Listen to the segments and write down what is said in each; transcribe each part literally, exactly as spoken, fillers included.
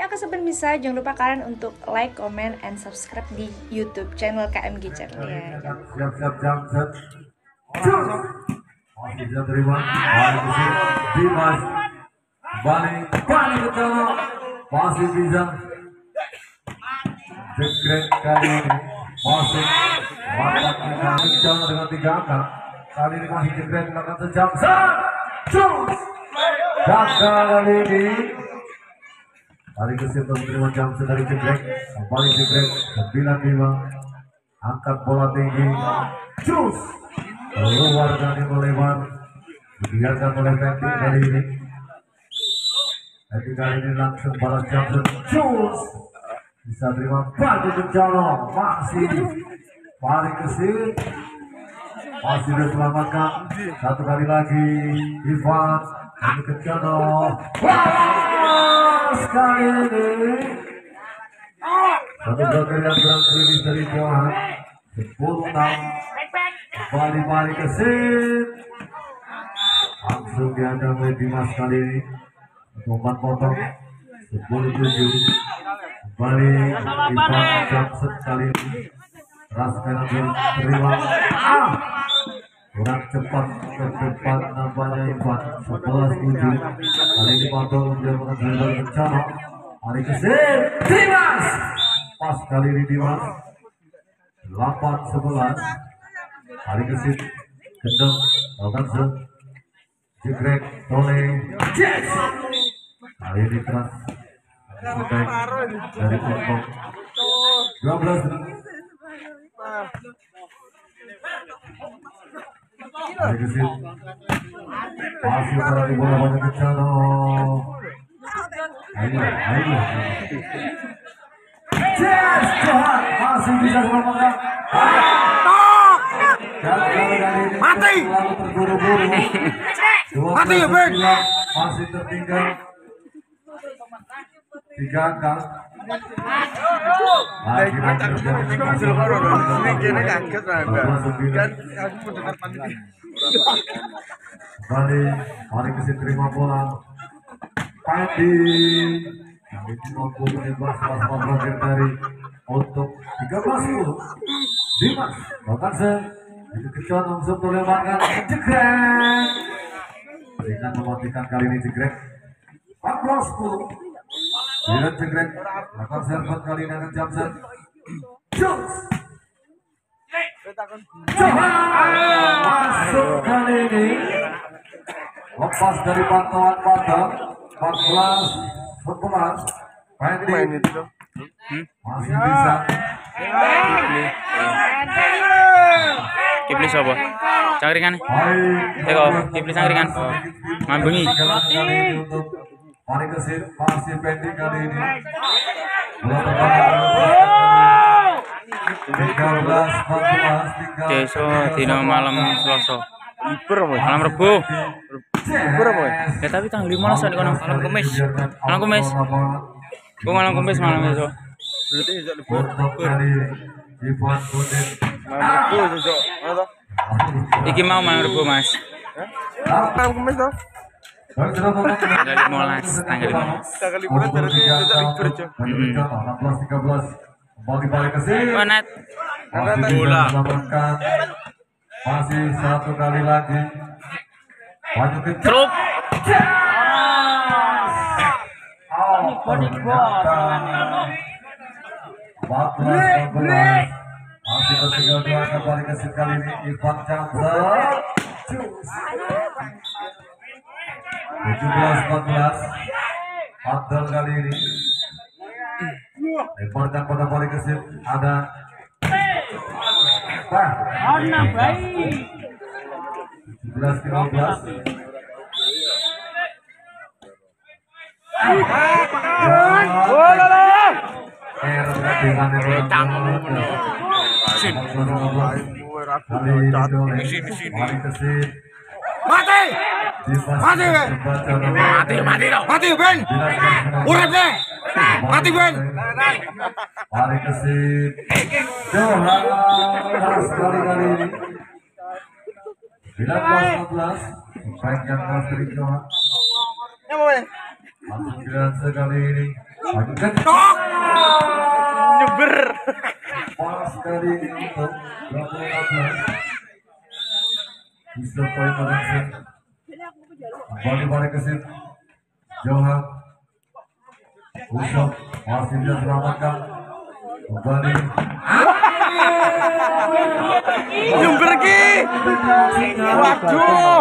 aku Sobat Misa, jangan lupa kalian untuk like, comment, and subscribe di YouTube channel K M G Channel ya. Siap-siap jam set. Masih bisa terima. Balik ke sini. Dimas. Balik. Balik ke dalam. Masih bisa. Jegrek kali ini. Masih. Mantap kita kencang dengan tiga angka. Kali ini masih jegrek melakukan sejam set. Cus. Gagal kali ini. Balik ke sini untuk menerima jam set dari jegrek. Kembali jegrek. sembilan lima. Angkat bola tinggi. Cus. Keluar dari melebar. Dibiarkan oleh Fendi kali ini. Fendi kali ini langsung balas Johnson. Cus. Bisa terima bagi Kencana. Masih. Balik ke sini. Masih diselamatkan. Satu kali lagi. Ivan. Ini Kencana. Wah, sekali ini. Satu joker yang kurang rilis dari Johan. Sepuluh enam. Balik-balik ke sini. Langsung diandang oleh Dimas kali ini. Empat potong. Sepuluh tujuh. Kembali Ivan Johnson kali ini. Ras kanan terima. Ah! Kurang cepat ke depan nampaknya Ivan. Sebelas tujuh. Kali ini potong menjadi dari Kencana. Hari ke sini Dimas. Pas kali ini Dimas. Delapan sebelas. Hari ke sini Gendeng. Langsung Jegrek Tole. Yes. Kali ini keras. Oke. Dari potong. Dua belas. Hari ke sini. Masih berada bola banyak Kencana. Ayo, ayo. Yes, Johan masih bisa selamatkan. Mati. Mati ya, Ben. Masih tertinggal tiga angka. Lagi Kembali, mari ke sini terima bola. Padi yang itu mampu menembak salah satu dari untuk tiga belas sepuluh. Dimas Lokansen itu Kencana langsung melewatkan Jegrek dengan mematikan kali ini Jegrek empat belas sepuluh. Dengan Jegrek akan server kali ini akan Johnson. Jones masuk kali ini lepas dari pantauan patah. Empat belas sebelas. Fendi masih bisa. Kiplis apa? Cangkringan. Teko, kiplis cangkringan. Mambengi. Mari ke sini masih Fendi kali ini. tiga belas empat belas. Deso dino malam Selasa. Libur apa? Malam Rebo. Libur apa? Ya tapi tanggal lima belas di kono malam Kamis. Malam Kamis. Gua malam Kamis malam besok. Berarti besok libur. Ivan Budin. Malam Rebo besok. Mana toh? Iki mau malam Rebo, Mas. Malam Kamis toh? Tanggal lima belas, tanggal lima belas. Tanggal liburan berarti besok libur aja. enam belas tiga belas. Kembali balik ke sini. Manat. Masih Bola. diselamatkan. Masih satu kali lagi. Maju ke Trup. empat belas empat belas. Masih tertinggal dua kembali ke sini kali ini Ivan Johnson. tujuh belas empat belas. Padahal kali ini lemparkan pada balik ke sini ada Bah. tujuh belas lima belas. Mati! Mati, Ben! Mati, mati dong! Mati, Ben! Urip deh! Mati, Ben! Mari ke sini. Johan sekali-kali ini. sembilan belas empat belas. Baik yang kelas dari Johan. Ya, Ben! Masuk sekali ini. Maju ke Nyeber. pas dari untuk berapa enam belas. Bisa poin Malaysia. Kembali balik ke sini. Johan. Usop masih bisa selamatkan. Kembali. Nyeber ki. Waduh.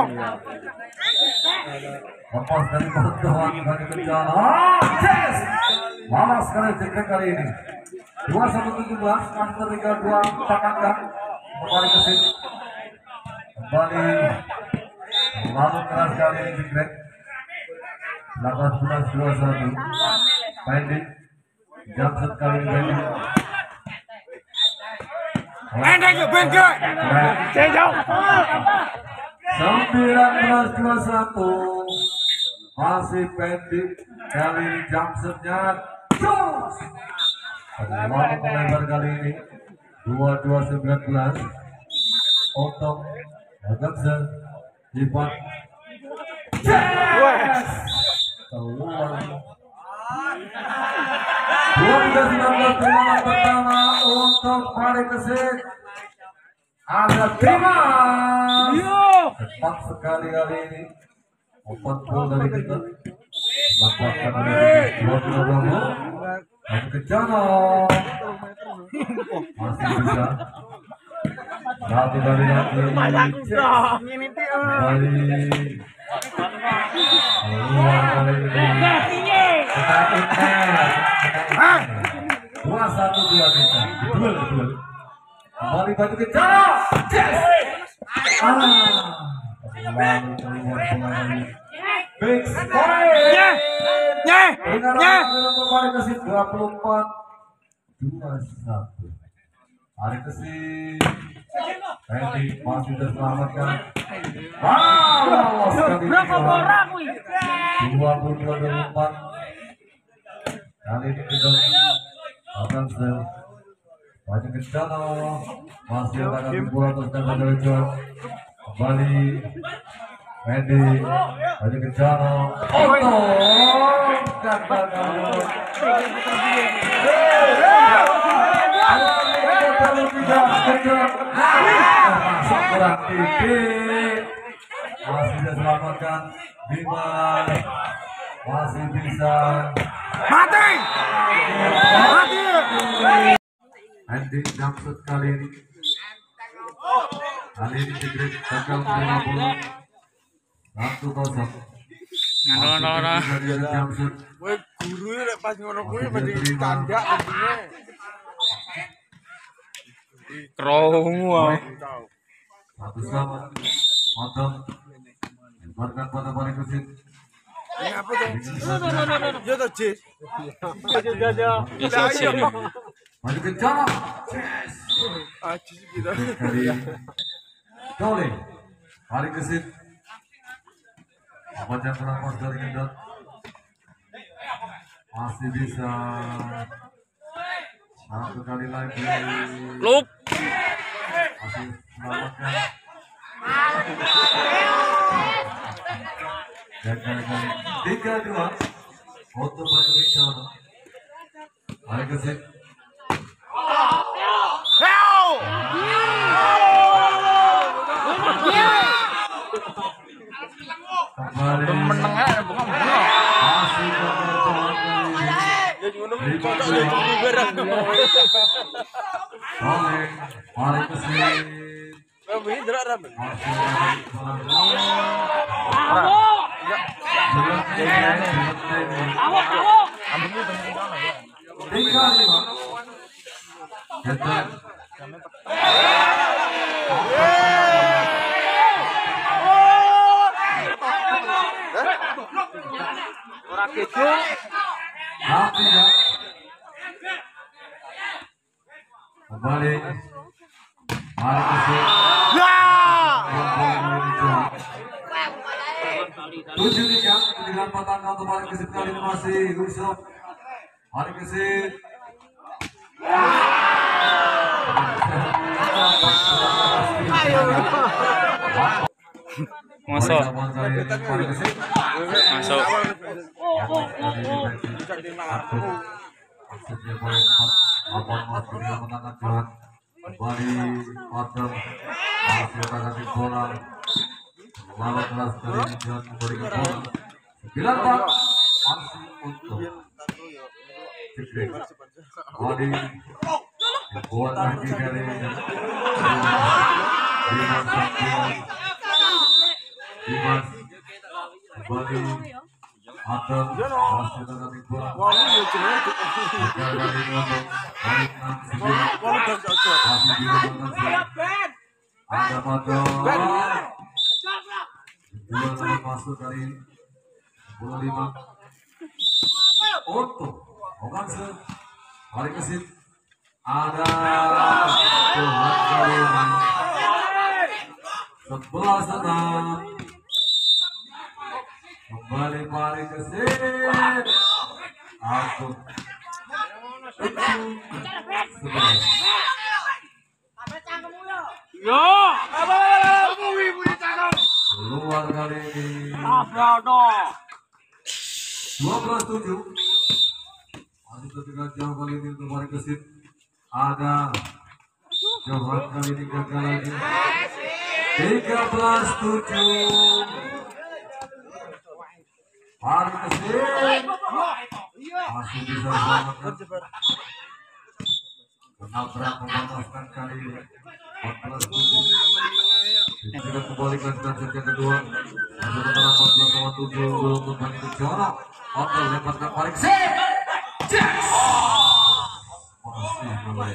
Lepas dari Johan kembali ke jalan. Ah, yes. Malas sekali cekrek kali ini. dua satu tujuh belas, Master tiga dua empat angka. Kembali ke sini. Kembali. Lalu keras kali ini cekrek. delapan belas dua puluh satu. Pendek. Jamset kali ini pendek. Pendek ke pendek. Jauh. sembilan belas dua puluh satu. Masih pendek. Kali ini jamsetnya. Jos. Peluang melebar kali ini. dua dua sembilan belas. Untuk Agamsen. Ivan. Yes. Keluar. dua tiga sembilan belas peluang pertama untuk Mari Kesit. Ada terima. Cepat sekali kali ini. Open goal dari kita. Lakukan dari dua puluh dua. Masih ke Jano. Masih bisa. Satu kali lagi. Kembali. Keluar kali ini. Kita ikhlas. Dua satu dua kita. Duel duel. Kembali baju ke Jano. Yes. Ah. Kembali keluar kembali. Big point. Nye. Nye. Nye. Kembali ke sini dua puluh empat dua satu. Hari ke sini. Randy masih terselamatkan. Wow, berapa orang? dua puluh dua dua puluh empat. Kali ini kita akan sel. Maju ke sana. Masih akan dibuat terus dan ada kembali. Randy maju ke sana. Oh, gagal gagal. Masuk kurang titik. Masih bisa selamatkan Dimas. Masih bisa. Mati. Mati. Andy jumpshot kali ini. Kali ini Sigrid gagal menerima bola. Satu kosong. Nol nol nol. Jumpshot. Kowe guru lek pas ngono kuwi mending tandak begini. Krungu. Satu sama. Mantap. Lemparkan pada balik Kesit. Ini apa tuh? Ya tuh Jis. Bisa sih. Maju ke jalan. Yes. Ajis gitu. Dari Dole. Balik Kesit. Baca penampas dari Kendal. Masih bisa. Satu kali lagi. Lup. Masih selamatkan. Gagal kali. Tiga dua. Foto batu bicara. Balik Kesit. Kembali. Meneng aja bukan bukan. Masih gagal. Ya ngono kuwi cocok ya iki barang. Oleh, balik Kesit. Wah, ini ndelok ra, Ben. Tiga lima. Kita. Ora kejo. Tiga. Kembali. Balik Kesit. Tujuh tiga dengan patah untuk Mari Kesit kali ini masih Yusuf. Mari Kesit. Masuk. Mari Kesit. Masuk. Aku maksudnya poin empat lawan Mas Kurnia menangkan Johan kembali order masih menangani bola lawan kelas kali ini Johan memberikan bola sembilan empat masih untuk Jepri Body dibuat lagi dari Dimas Saktian Dimas kembali atau masih menangani bola gagal dari untuk poin enam sembilan masih dilakukan ada pada bola masuk dari bola lima untuk Okanse balik ke sini ada Tuhan kali ini sebelas enam kembali balik ke sini aku sebelas keluar kali ini dua belas tujuh masih ketika jauh kali ini untuk balik ke sini ada Johan kali ini gagal lagi tiga belas tujuh balik ke sini masih bisa selamatkan penabrak memanaskan kali ini empat belas tujuh kita kembalikan dan set yang kedua masih menang empat belas tujuh belum kembali ke Jono oke lemparkan balik ke sini masih mulai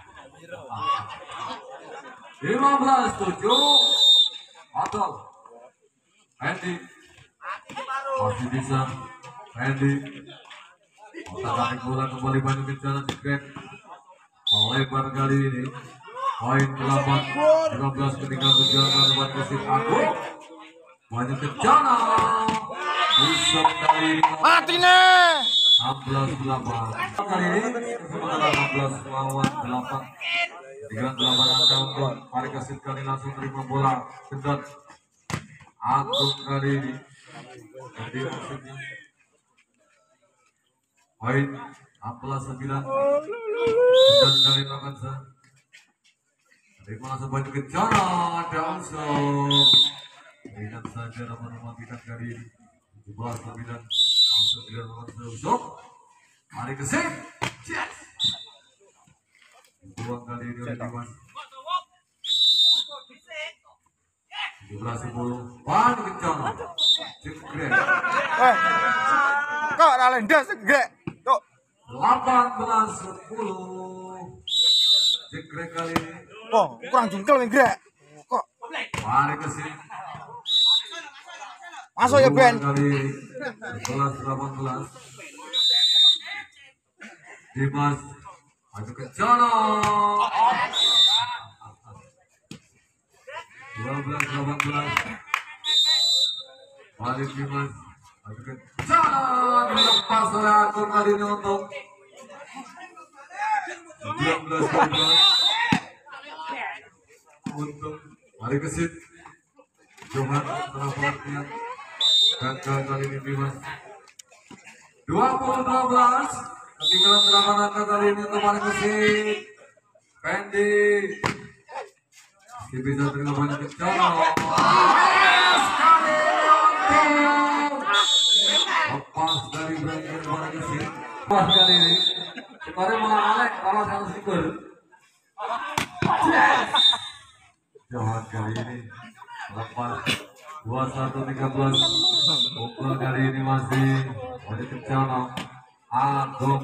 lima belas tujuh atau Andy masih bisa Andy otak bola kembali banyak kencana Jegrek melebar kali ini poin delapan lima belas ketika berjalan buat kesini aku banyak kencana usap kali ini Mati nih. enam belas delapan kali ini sementara enam belas lawan delapan tiga delapan angka untuk Farid Kasid kali langsung terima bola sedot Agung kali ini jadi maksudnya poin enam belas sembilan sedot kali lakukan sah terima langsung baju kencana ada unsur ingat saja nama-nama kita kali ini tujuh belas sembilan langsung dilakukan seusuk mari ke sini yes buang kali ini oleh Dimas tujuh belas sepuluh pan kencana Jegrek Eh, kok Ralenda Jegrek tuh delapan belas sepuluh Jegrek kali ini oh kurang jengkel Jegrek kok mari ke sini masuk ya Ben kali sebelas delapan belas Dimas maju ke sana dua belas delapan belas balik Dimas maju ke sana dilepas oleh Agung kali ini untuk sembilan belas dua belas untuk mari ke sini Johan setelah pelatihan gagal kali ini Dimas dua puluh dua belas ketinggalan delapan angka kali ini untuk balik ke sini Pendi masih bisa terima banyak kencana sekali untuk lepas dari Brandon balik ke sini pas kali ini kemarin malah Alek kalah satu skor Johan kali ini lepas dua puluh satu tiga belas pukul kali ini masih ada kencana Agung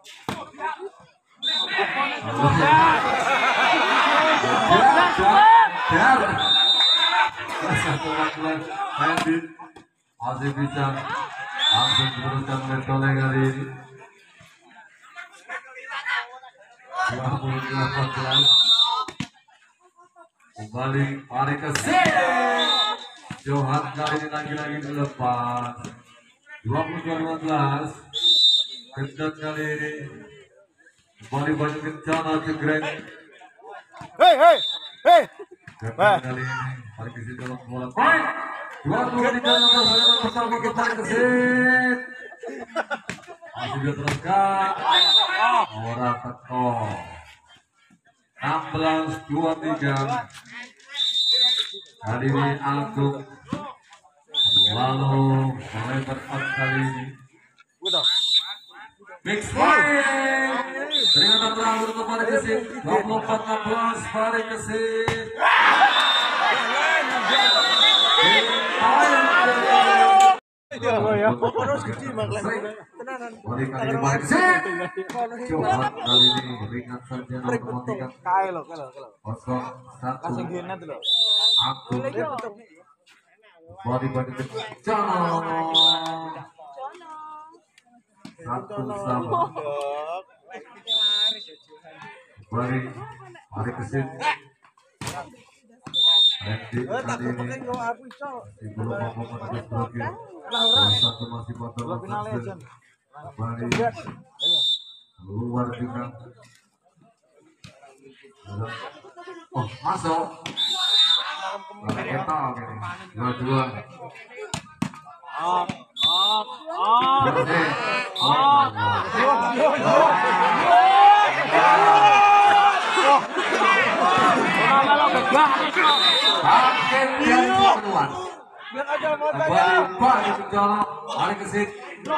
dar satu lagi Andy masih bisa langsung teruskan metode kali ini dua puluh delapan belas kembali Farid Kasid Johan kali ini lagi-lagi dilepas dua puluh dua lima belas kedot kali ini kembali banyak kencana Jegrek hei hei hei kedot kali ini Farid Kasid dalam bola poin dua puluh tiga enam belas bersama kita Farid Kasid Masih diteruskan. Ora teko. enam belas dua puluh tiga. Kali ini Agung lalu melebar kali ini. Mix point. Peringatan terakhir untuk Bari Gesit. dua puluh empat enam belas Bari Gesit. Coba kali ini ringan saja mematikan kosong satu. Aku Bari Bari Kencana satu sama. Bari Bari Gesit. Randy kali ini masih belum mampu menembus blokir. Satu masih botol berhasil. Bari keluar juga. Oh masuk. Kita ini dua dua. Oh oh Hakim dari penuan. Bari Kencana, Bari Gesit.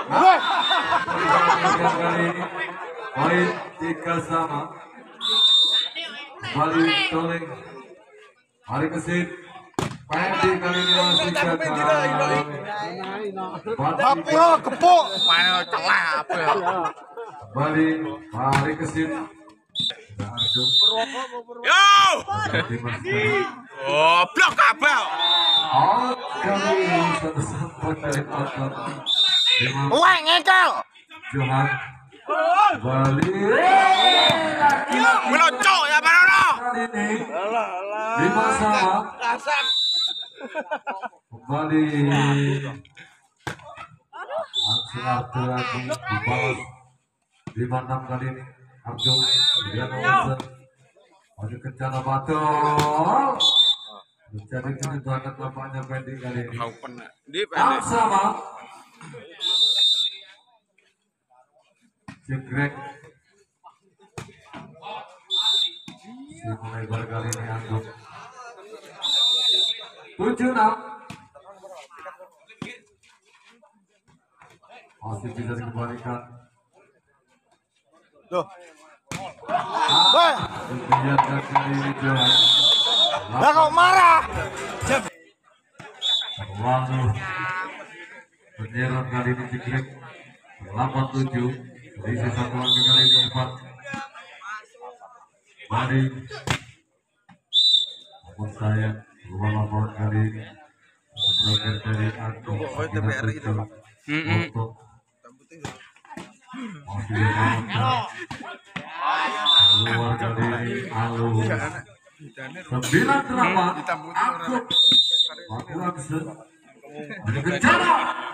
Kali ini poin tiga sama. Bari Toleng, Bari Gesit. Pendi kali ini masih gagal. Apa ya kepuk? Mana celah apa ya? Bari Bari Gesit. Yo! Oh, blok kabel. Oh, kali ini satu sampai dari otot. Wah, ngekel. Johan Bali. Melocok ya, Barono. Kali ini lima sama. Kembali. Aksi Abdul Agung dibalas lima enam kali ini. Abdul kemudian Wilson maju Kencana Batul menjadi kini banget lapangannya pending kali ini enam sama. Jegrek si melebar kali ini Agung tujuh enam. Masih bisa dikembalikan. Tuh. Wah, dibiarkan kali ini Johan. Lah kok marah? Lalu penyerang kali ini Jegrek delapan tujuh. Dari satu lagi kali ini empat. Bari namun saya luar laporan kali ini blokir dari Agung untuk masih dimainkan keluar kali ini Alus sembilan delapan Agung Aku Aksen ada Kencana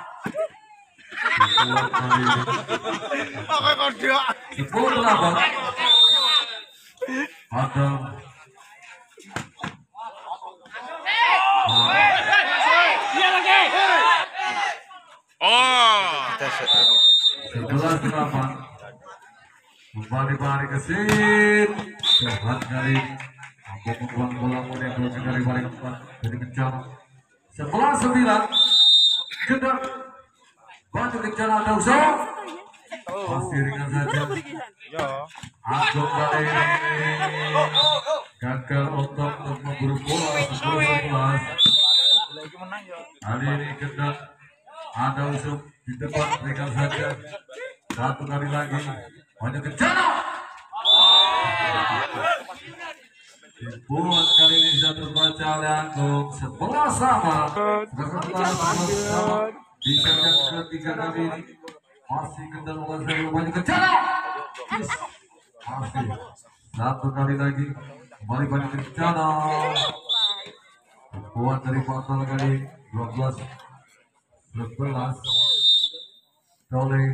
keluar kali ini sepuluh delapan Padahal Oh. sebelas delapan kembali Bari Gesit. Johan kali mampu membuang bola muda yang dari Bari keempat jadi Kencana sebelas sembilan. Kedap baju Kencana ada usaha masih ringan saja. Agung kali ini gagal untuk memburu bola sepuluh sebelas. Kali ini Kedap ada usul di depan berikan saja satu kali lagi banyak Kencana dibuat kali ini bisa terbaca oleh Agung sebelas sama. Sebelas sama di set yang ketiga kali ini masih kendal menguasai banyak Kencana masih satu kali lagi kembali banyak Kencana dibuat dari pasal kali dua belas sebelas. Toleng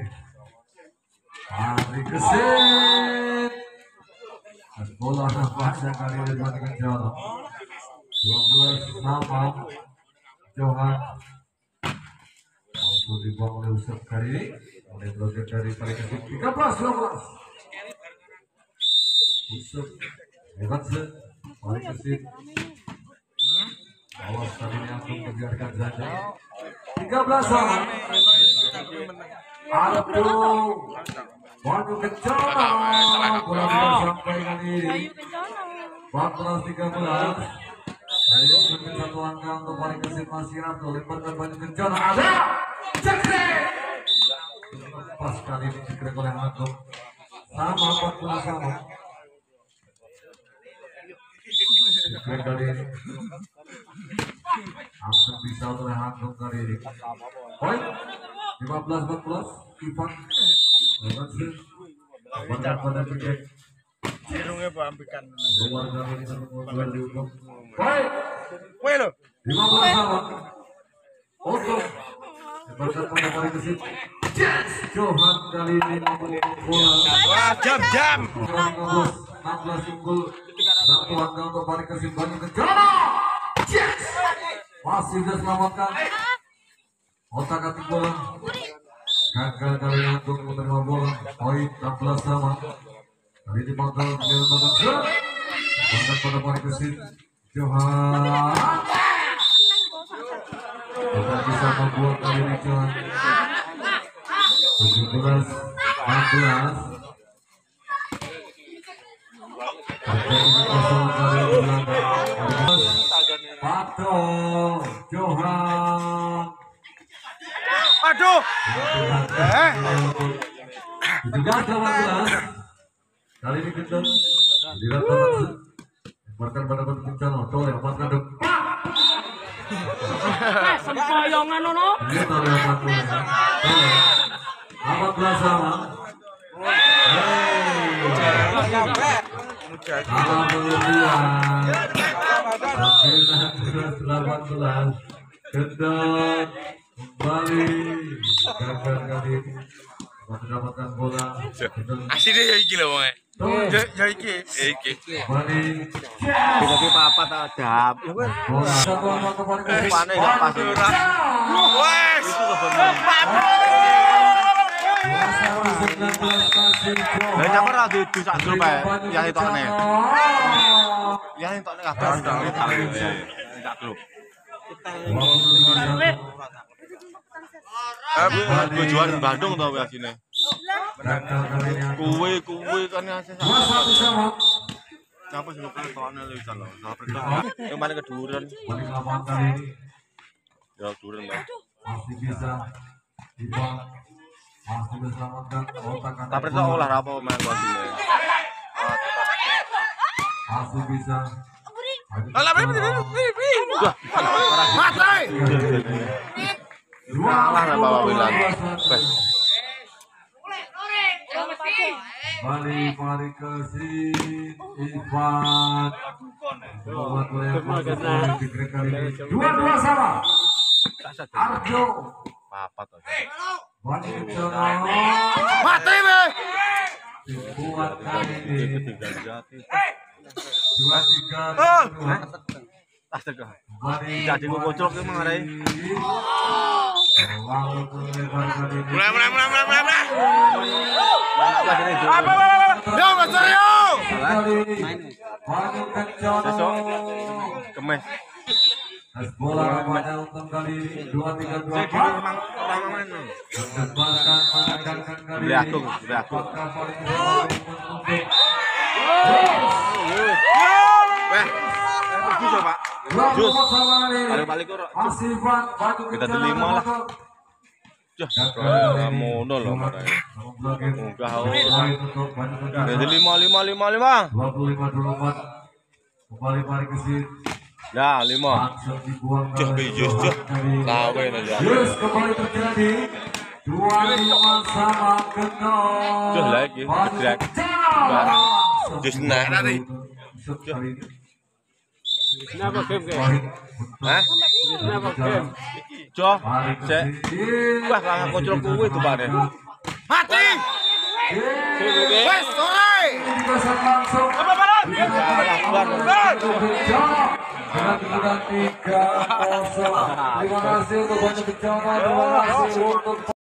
Bari Gesit bola nampaknya kali ini dari Kencana dua belas sama. Johan mampu dibawa oleh Usep kali ini oleh bloker dari Parikesit tiga belas dua belas. Usuk Evansen Parikesit awas tadinya untuk membiarkan saja tiga belas sama. Aduh Maju Kencana bola sampai kali ini empat belas tiga belas. Ayo mungkin satu langkah untuk Parikesit masih Ratu lemparkan Maju Kencana ada cekrek pas kali ini cekrek oleh Agung sama empat belas sama. Cekrek kali ini langsung bisa oleh Agung kali ini. Poin lima belas empat belas. Ivan Evansen lemparkan pada cekrek. Irungnya bambikan. Luar kali ini mengumpulkan dihukum. Poin Woi lo. lima belas sama. Untuk lemparkan pada Parikesit. Johan kali ini memiliki bola. Wah, jam-jam. enam belas unggul satu angka untuk Parikesit Maju Kencana. Masih bisa selamatkan. Otak atik bola. Gagal kali ini untuk menerima bola. Poin enam belas sama. Kali ini bakal dilakukan shot. Angkat pada Parikesit. Johan. Tidak bisa membuat kali ini Johan. tujuh belas enam belas. Pato Johan. Aduh. Eh. tujuh belas delapan belas. Kali ini Gendon dilakukan lemparkan pada Maju Kencana. Toleh lemparkan depan. Sempoyongan ono. Ini Toleh lemparkan. Toleh delapan belas sama. Salah pengertian. sembilan belas delapan belas. Gendon kembali gagal kali ini mendapatkan bola. Asli deh ya iki lho wong. Ya ya iki. Iki. Kembali Jadi papat ada. bola satu angka kembali ke Pane enggak pas ora. Wes. sembilan belas masih Lah nyapa ora di sak grup ae. Yang itokne. Yang itokne kabeh ndang sak grup. Eh, tujuan Bandung tau ya sini. Kuwe kuwe kan asih. dua satu sama. Nyapa sing kok tokne lho bisa lho. Yang mana keduren. Balik lapangan kali ini Ya keduren lah. masih bisa Ivan masih bisa selamatkan otak kanan Tapi tok olah apa main kok sini. masih bisa. Alah Wah, mati. Kalah lah Bapak Wilan. Balik Parikesit Ivan dua dua sama. Arjo Papat to. Maju Kencana Mati we. buat kali ini dua tiga. Astaga. Balik Jadi gua kocok ki mengarai. Mulai mulai mulai mulai mulai mulai. Apa apa apa. Yo Mas Aryo. Maju Kencana. Besok kemes. Bola pada untung kali dua tiga dua Jadi memang pertama main. Mendebarkan menekankan kali Beli aku, beli aku. Weh. Pergi coba. Jus. Balik-balik kok. Masih Ivan Maju Kita Kencana terima lah. bermotor. Jos, ngono lho marane. Enggak haus. Jadi lima lima lima lima. dua puluh lima dua puluh empat. Kembali Parikesit. Ya lima. Langsung dibuang Jos kali bijus jos. Johan kali. Kawin aja. Yes, kembali terjadi dua lima sama Gendon. Jos lagi. Maju Drag. Kencana. Jos naik nanti. Shot kali ini. Kenapa game kayak? Poin. Hah? Kenapa game? Jo. Cek. Parikesit. Wah, kakak kocok kuwi itu Pak. Mati. Yes. Wes sore. Dipasang langsung. Apa balan? Dengan kemudian tiga kosong. Terima kasih untuk Maju Kencana. Terima kasih untuk